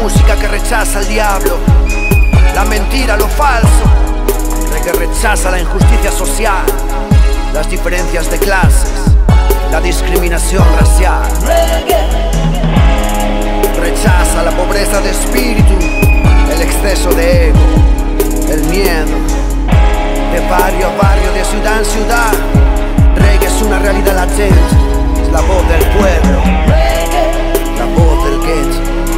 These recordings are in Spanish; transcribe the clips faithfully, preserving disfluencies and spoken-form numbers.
música que rechaza al diablo, la mentira, lo falso, que rechaza la injusticia social, las diferencias de clases, la discriminación racial. Rechaza la pobreza de espíritu, el exceso de ego, el miedo. De barrio a barrio, de ciudad en ciudad, reggae es una realidad latente, es la voz del pueblo, la voz del gueto.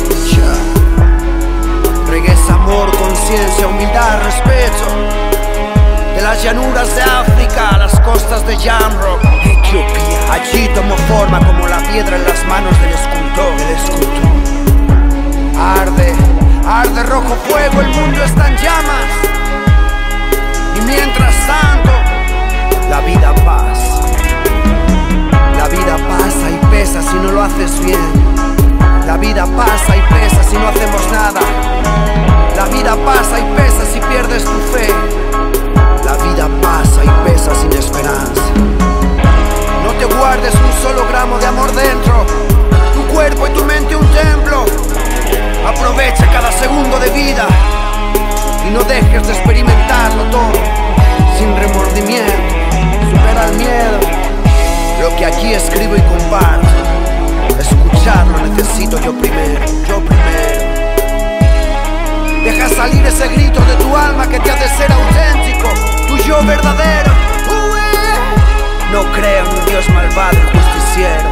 Reggae es amor, conciencia, humildad, respeto. De las llanuras de África a las costas de Jamrock, Etiopía, allí tomó forma como la piedra en las manos del escultor, el escultor. Arde, arde rojo fuego, el mundo está en llamas. Y mientras tanto, la vida pasa. La vida pasa y pesa si no lo haces bien. La vida pasa y pesa si no hacemos nada. La vida pasa y pesa si pierdes tu fe. La vida pasa y pesa sin esperanza. No te guardes un solo gramo de amor dentro. Tu cuerpo y tu mente un templo. Aprovecha cada segundo de vida y no dejes de experimentarlo todo sin remordimiento. Supera el miedo. Lo que aquí escribo y comparto, escucharlo necesito yo primero, yo primero. Deja salir ese grito de tu alma que te ha de ser auténtico, tu yo verdadero. No creo en un Dios malvado y justiciero.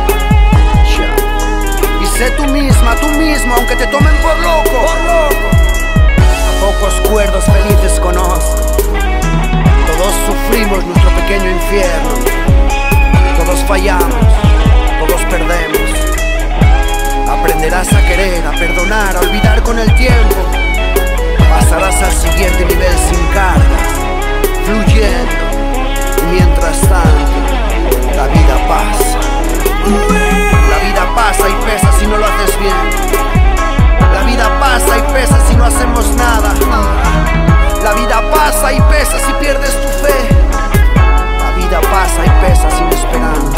Y sé tú misma, tú mismo, aunque te tomen por loco, por loco. A pocos cuerdos felices conozco. Todos sufrimos nuestro pequeño infierno. Todos fallamos, todos perdemos. Aprenderás a querer, a perdonar, a olvidar con el tiempo. Pasarás al siguiente nivel sin cargas, fluyendo. Y mientras tanto, la vida pasa. La vida pasa y pesa si no lo haces bien. La vida pasa y pesa si no hacemos nada. La vida pasa y pesa si pierdes tu fe. La vida pasa y pesa sin esperanza.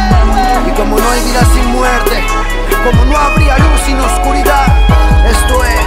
Y como no hay vida sin muerte, como no habría luz sin oscuridad, esto es